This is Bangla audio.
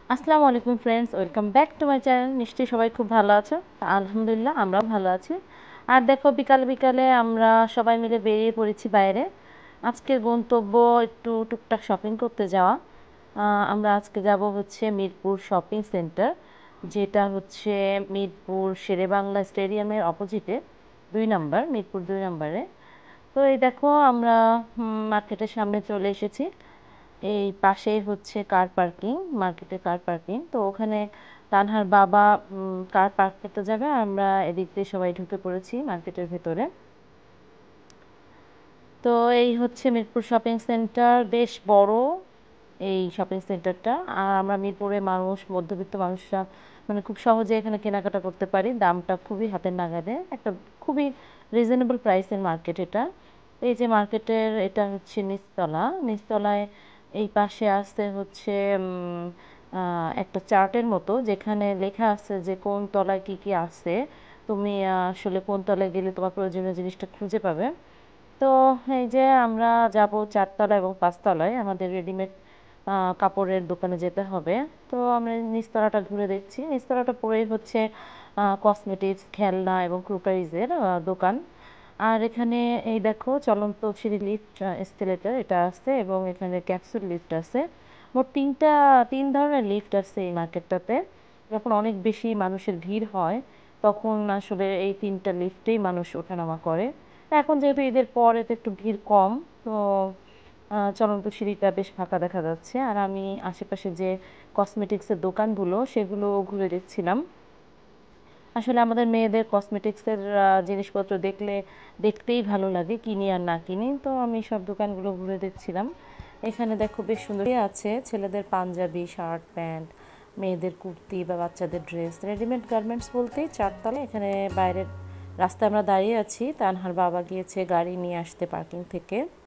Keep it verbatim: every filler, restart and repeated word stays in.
আসসালামু আলাইকুম friends, welcome back to my channel. নিশ্চয়ই সবাই খুব ভালো আছো। আলহামদুলিল্লাহ আমরাও ভালো আছি। আর দেখো, বিকাল বিকালে আমরা সবাই মিলে বেরিয়ে পড়েছি বাইরে। আজকের গন্তব্য একটু টুকটাক শপিং করতে যাওয়া। আহ, আমরা আজকে যাব হচ্ছে মিরপুর শপিং সেন্টার, যেটা হচ্ছে মিরপুর শেরেবাংলা স্টেডিয়ামের অপোজিটে, দুই নাম্বার, মিরপুর দুই নাম্বারে। তো এই দেখো, আমরা মার্কেটের সামনে চলে এসেছি। এই পাশেই হচ্ছে কার পার্কিং, মার্কেটের কার পার্কিং। তো ওখানে তানহার বাবা উম, কার পার্ক করতে যাবে, আমরা এদিক দিয়ে সবাই ঢুকে পড়েছি মার্কেটের ভেতরে। তো এই হচ্ছে মিরপুর শপিং সেন্টার, বেশ বড় এই শপিং সেন্টারটা। আর আমরা মিরপুরে মানুষ, মধ্যবিত্ত মানুষরা মানে খুব সহজে এখানে কেনাকাটা করতে পারি। দামটা খুবই হাতের নাগালে, একটা খুবই রিজনেবল প্রাইসের মার্কেট এটা। এই যে মার্কেটের এটা হচ্ছে নিচতলা, নিচতলায় এই পাশে আছে হচ্ছে উম, আহ, একটা চার্টের মতো, যেখানে লেখা আছে যে কোন তলায় কি কি আছে। তুমি আহ, আসলে কোন তলায় গেলে তোমার প্রয়োজনীয় জিনিসটা খুঁজে পাবে। তো এই যে আমরা যাব চারতলা এবং পাঁচতলায়, আমাদের রেডিমেড কাপড়ের দোকানে যেতে হবে। তো আমরা নিচতলাটা ঘুরে দেখছি। নিচতলাটা পড়েই হচ্ছে কসমেটিক্স, খেলনা এবং ক্রোকারিজের দোকান। আর এখানে এই দেখো, চলন্ত সিঁড়ি লিফট, এস্কেলেটর এটা আছে, এবং এখানে ক্যাপসুল লিফট আছে। মোট তিনটা তিন ধরনের লিফট আছে এই মার্কেটটাতে। যখন অনেক বেশি মানুষের ভিড় হয়, তখন আসলে এই তিনটা লিফটেই মানুষ ওঠানামা করে। এখন যেহেতু ঈদের পর, এতে একটু ভিড় কম। তো আহ, চলন্ত সিঁড়িটা বেশ ফাঁকা দেখা যাচ্ছে। আর আমি আশেপাশে যে কসমেটিক্সের দোকানগুলো, সেগুলো ঘুরে দেখছিলাম। আসলে আমাদের মেয়েদের কসমেটিক্সের জিনিসপত্র দেখলে দেখতেই ভালো লাগে, কিনি আর না কিনি। তো আমি সব দোকানগুলো ঘুরে দেখছিলাম। এখানে দেখো বেশ সুন্দর আছে, ছেলেদের পাঞ্জাবি, শার্ট, প্যান্ট, মেয়েদের কুর্তি বা বাচ্চাদের ড্রেস, রেডিমেড গার্মেন্টস বলতেই চারতলা। এখানে বাইরের রাস্তায় আমরা দাঁড়িয়ে আছি, তানহার বাবা গিয়েছে গাড়ি নিয়ে আসতে পার্কিং থেকে।